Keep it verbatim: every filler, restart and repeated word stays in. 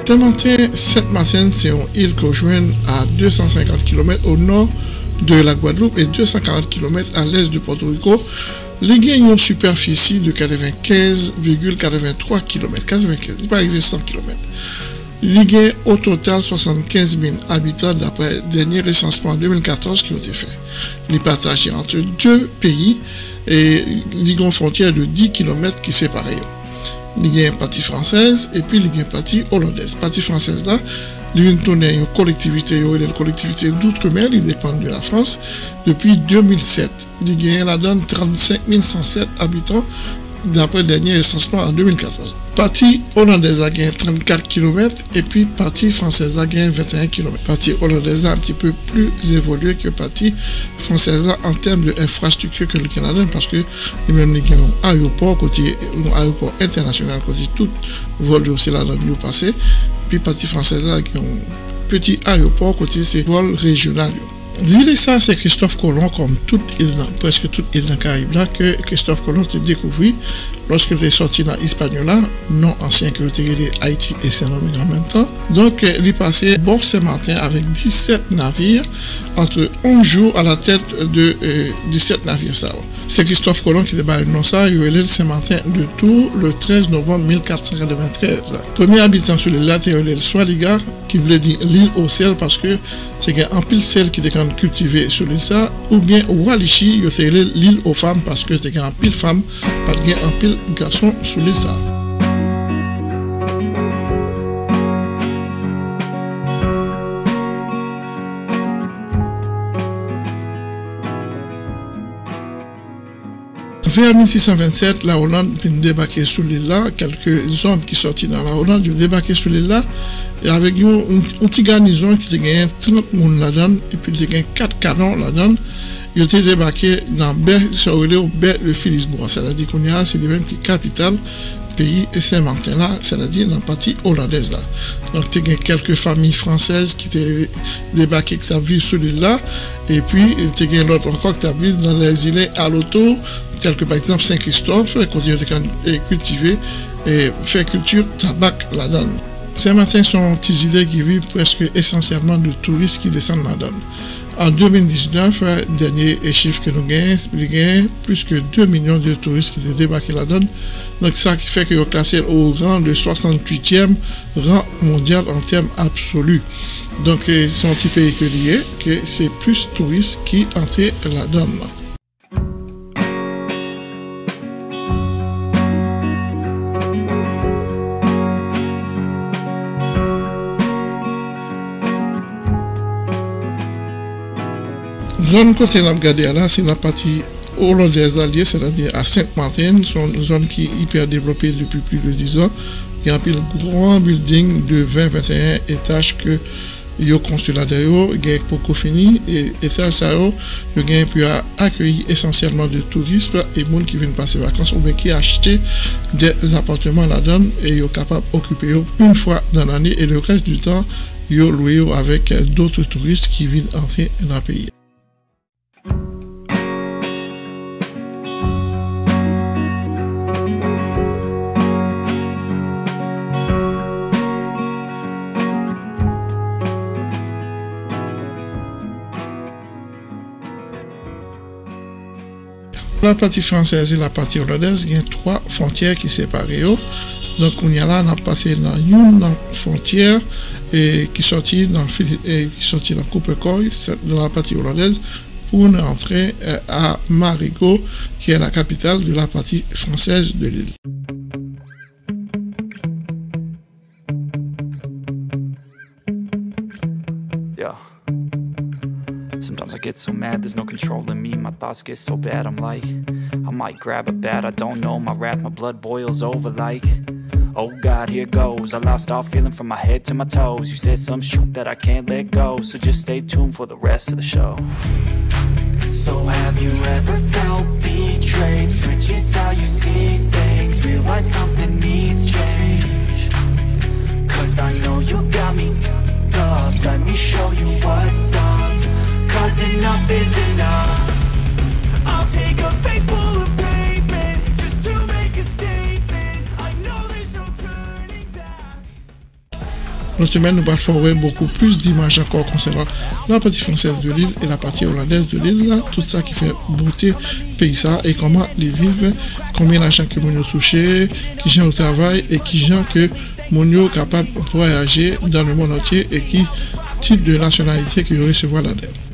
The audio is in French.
Saint-Martin, Saint-Martin, c'est une île qu'on joint à deux cent cinquante kilomètres au nord de la Guadeloupe et deux cent quarante kilomètres à l'est de Porto Rico. Les gains ont une superficie de quatre-vingt-quinze virgule quatre-vingt-trois kilomètres, quatre-vingt-quinze, il va arriver cent kilomètres. Les gains au total soixante-quinze mille habitants d'après le dernier recensement en deux mille quatorze qui ont été fait. Les partagés entre deux pays et les ont une frontière de dix kilomètres qui séparent. Il y a une partie française et puis il y a une partie hollandaise. La partie française là, il y a une collectivité, une collectivité d'outre-mer, il dépend de la France, depuis deux mille sept. Il y a la donne trente-cinq mille cent sept habitants d'après le dernier recensement en deux mille quatorze. Partie hollandaise a gagné trente-quatre kilomètres et puis partie française a gagné vingt et un kilomètres. Partie hollandaise a un petit peu plus évolué que partie française en termes d'infrastructure que le Canada parce que même les un aéroport côté un aéroport international côté tout vol de c'est là dans le passé. Puis partie française a un petit aéroport côté c'est vol régional. Dire ça, c'est Christophe Colomb, comme toute île, presque toute île dans le Caraïbe, là, que Christophe Colomb s'est découvert lorsque il est sorti dans l'Hispaniola, non ancien que le Haïti et Saint-Domingue en même temps. Donc, il est passé bord Saint-Martin avec dix-sept navires, entre onze jours à la tête de euh, dix-sept navires. Ça. C'est Christophe Colomb qui débat non ça, il est Saint-Martin de Tours le treize novembre mille quatre cent quatre-vingt-treize. Premier habitant sur l'île là, c'est le Swaliga, qui voulait dire l'île au sel parce que c'est un pile sel qui était cultivé sur l'île ça, ou bien Walichi, c'est l'île aux femmes parce que c'est un pile femme, parce qu'il y a un pile garçon sur l'île ça. Vers mille six cent vingt-sept, la Hollande vient débarquer sur l'île là. Quelques hommes qui sortis dans la Hollande ont débarqué sur l'île là. Et avec une, une, une petite garnison qui a gagné trente personnes là-dedans. Et puis il a gagné quatre canons là-dedans. Ils ont débarqué dans le baie de Philipsbourg. C'est-à-dire qu'on y a, c'est le même qui capitale pays et Saint-Martin là, c'est-à-dire dans la partie hollandaise là. Donc il y a quelques familles françaises qui étaient débarquées, qui vivent sur l'île là. Et puis il y a l'autre encore qui vivent dans les îles à l'auto, tels que par exemple Saint-Christophe, qui continue de cultiver et faire culture tabac là-dedans. Saint-Martin sont des îles qui vivent presque essentiellement de touristes qui descendent là-dedans. En deux mille dix-neuf, dernier chiffre que nous gagnons, il y a plus que deux millions de touristes qui ont débarqué là-dedans. Donc ça qui fait qu'ils sont classés au rang de soixante-huitième rang mondial en termes absolus. Donc c'est un petit pays que lié, que c'est plus touristes qui entrent là-dedans. Zone côté n'a regardé là, c'est la partie hollandaise alliée, c'est-à-dire à Saint-Martin, c'est une zone qui est hyper développée depuis plus de dix ans. Il y a un grand building de vingt à vingt et un étages que ils ont construit là-dedans, il y a beaucoup fini, et, et ça, ça, il y a pu accueillir essentiellement de touristes et de gens qui viennent passer vacances ou bien qui achètent des appartements là-dedans et ils sont capables d'occuper une fois dans l'année et le reste du temps, ils ont loué avec d'autres touristes qui viennent entrer dans le pays. La partie française et la partie hollandaise, il y a trois frontières qui séparent. Donc, on y a là, on a passé dans une frontière et qui sortit dans et qui sortit dans Coupecoy, dans la partie hollandaise, pour entrer à Marigot, qui est la capitale de la partie française de l'île. Sometimes I get so mad, there's no controlling me. My thoughts get so bad, I'm like, I might grab a bat, I don't know. My wrath, my blood boils over like, oh God, here goes. I lost all feeling from my head to my toes. You said some shit that I can't let go, so just stay tuned for the rest of the show. So have you ever felt betrayed? Switches how you see things, realize something needs change. Cause I know you got me f***ed up, let me show you what's up. Cause enough is enough. I'll take a face full of pavement just to make a statement. I know there's no turning back. Notre semaine, nous allons beaucoup plus d'images encore concernant la partie française de l'île et la partie hollandaise de l'île, tout ça qui fait beauté pays ça et comment les vivent, combien d'argent que nous touché, qui gens au travail et qui gens que nous capable de voyager dans le monde entier et qui type de nationalité que vous recevez là-dedans.